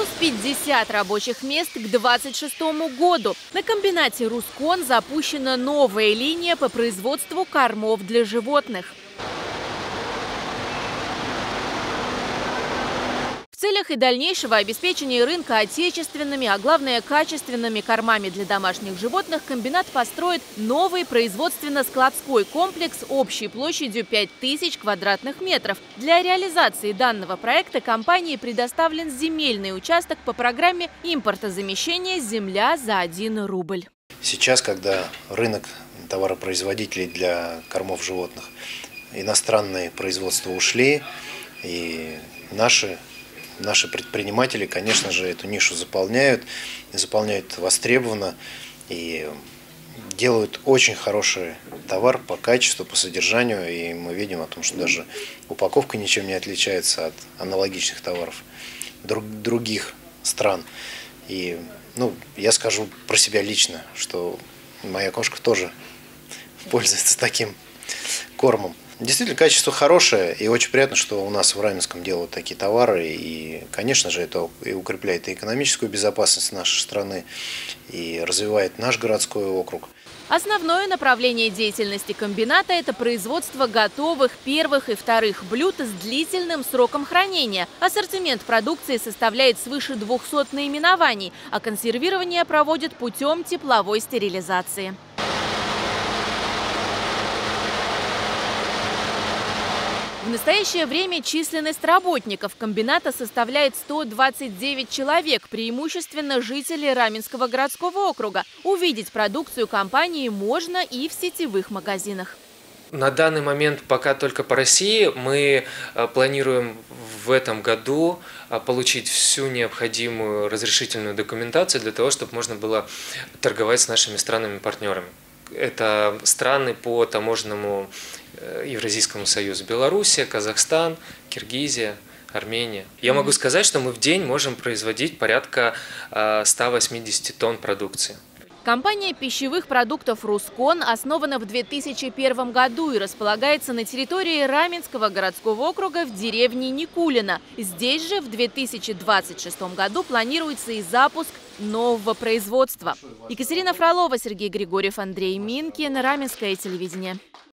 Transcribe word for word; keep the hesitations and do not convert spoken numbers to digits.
Плюс пятьдесят рабочих мест к двадцать шестому году. На комбинате «Рускон» запущена новая линия по производству кормов для животных. В целях и дальнейшего обеспечения рынка отечественными, а главное качественными кормами для домашних животных комбинат построит новый производственно-складской комплекс общей площадью пять тысяч квадратных метров. Для реализации данного проекта компании предоставлен земельный участок по программе импортозамещения «Земля за один рубль». Сейчас, когда рынок товаропроизводителей для кормов животных, иностранные производства ушли, и наши Наши предприниматели, конечно же, эту нишу заполняют, заполняют востребованно и делают очень хороший товар по качеству, по содержанию. И мы видим о том, что даже упаковка ничем не отличается от аналогичных товаров друг, других стран. И ну, я скажу про себя лично, что моя кошка тоже пользуется таким кормом. Действительно, качество хорошее, и очень приятно, что у нас в Раменском делают такие товары. И, конечно же, это и укрепляет и экономическую безопасность нашей страны, и развивает наш городской округ. Основное направление деятельности комбината – это производство готовых первых и вторых блюд с длительным сроком хранения. Ассортимент продукции составляет свыше двухсот наименований, а консервирование проводят путем тепловой стерилизации. В настоящее время численность работников комбината составляет сто двадцать девять человек, преимущественно жители Раменского городского округа. Увидеть продукцию компании можно и в сетевых магазинах. На данный момент пока только по России. Мы планируем в этом году получить всю необходимую разрешительную документацию для того, чтобы можно было торговать с нашими странами-партнерами. Это страны по таможенному Евразийскому союзу: Белоруссия, Казахстан, Киргизия, Армения. Я могу сказать, что мы в день можем производить порядка ста восьмидесяти тонн продукции. Компания пищевых продуктов «Рускон» основана в две тысячи первом году и располагается на территории Раменского городского округа в деревне Никулино. Здесь же в две тысячи двадцать шестом году планируется и запуск нового производства. Екатерина Фролова, Сергей Григорьев, Андрей Минкин, Раменское телевидение.